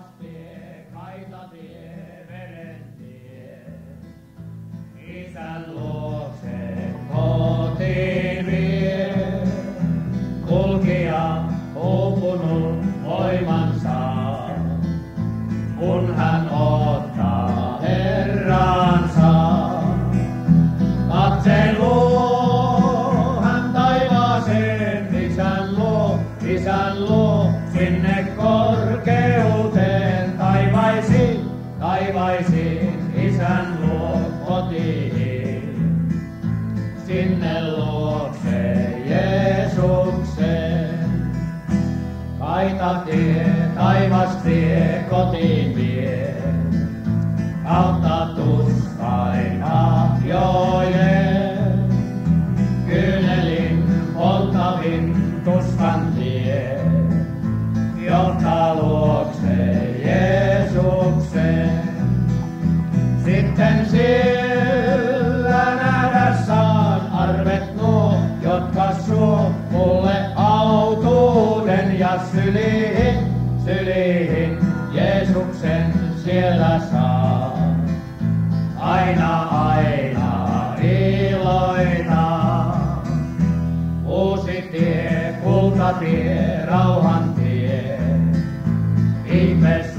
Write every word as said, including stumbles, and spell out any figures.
tie, kaitatie, veren tie. Isän luokse kotiin vie, kulkija uupunut voimansa, kun hän ottaa Herransa. Katseen luo hän taivaaseen, isän luo, isän luo, sinne korkeuteen taivaisiin, taivaisiin, isän luo kotiin. Sinne luokse Jeesukseen, kaitatie, taivastie, kotiin vie, kautta tuskain ahjojen, kyynelin polttavin tuskan tie, johtaa luokse Jeesukseen. Sitten sillä nähdä saan arvet nuo, jotka suo mulle autuuden ja syliin, syliin Jeesuksen siellä saa. Aina, aina iloina, uusi tie, kultatie, rauhan tie, ihme